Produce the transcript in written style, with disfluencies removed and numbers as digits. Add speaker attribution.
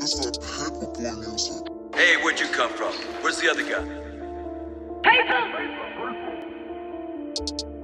Speaker 1: It's that Paperboy music.
Speaker 2: Hey, where'd you come from? Where's the other guy?
Speaker 3: Paper!